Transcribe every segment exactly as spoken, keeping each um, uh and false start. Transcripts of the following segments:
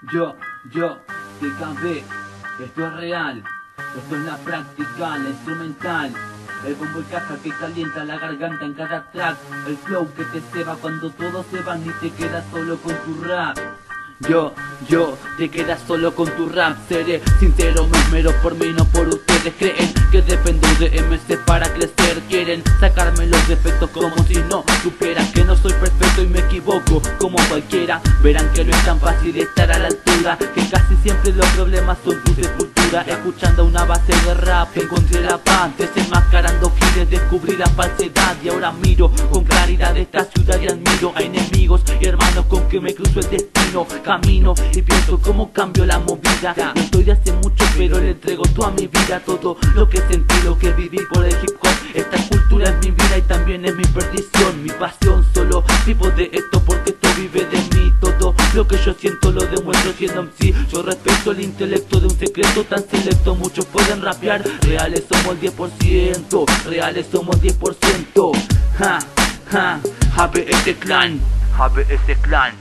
Yo, yo, T K B, esto es real, esto es la práctica, la instrumental. El bombo y caja que calienta la garganta en cada track. El flow que te ceba cuando todos se van y te quedas solo con tu rap. Yo, yo, te quedas solo con tu rap. Seré sincero, me esmero por mí, no por ustedes. Creen que dependo de M C para crecer. Quieren sacarme los defectos como si no supieran que no soy perfecto y me equivoco como cualquiera. Verán que no es tan fácil estar a la altura, que casi siempre los problemas son tu sepultura. Escuchando una base de rap encontré la paz, desenmascarando giles descubrí la falsedad. Y ahora miro con claridad esta ciudad y admiro a enemigos y hermanos con que me cruzo el destino. Camino y pienso cómo cambio la movida. No estoy de hace mucho pero le entrego toda mi vida. Todo lo que sentí, lo que viví por el hip hop. Esta cultura es mi vida y también es mi perdición, mi pasión. Solo vivo de esto porque esto vive de mí. Todo lo que yo siento lo demuestro siendo M C. Yo respeto el intelecto de un secreto tan selecto. Muchos pueden rapear, reales somos el diez por ciento. Reales somos el diez por ciento. Ja, ja, H B S Clan, H B S Clan.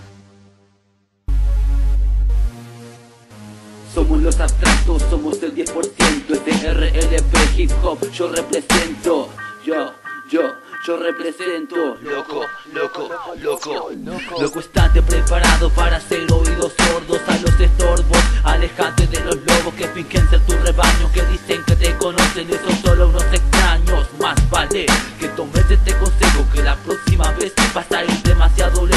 Somos los abstractos, somos el diez por ciento. S R L P Hip Hop, yo represento. Yo, yo, yo represento. Loco, loco, loco, loco. Estate preparado para ser oídos sordos a los estorbos. Alejate de los lobos que fingen ser tu rebaño, que dicen que te conocen y son solo unos extraños. Más vale que tomes este consejo, que la próxima vez vas a ir demasiado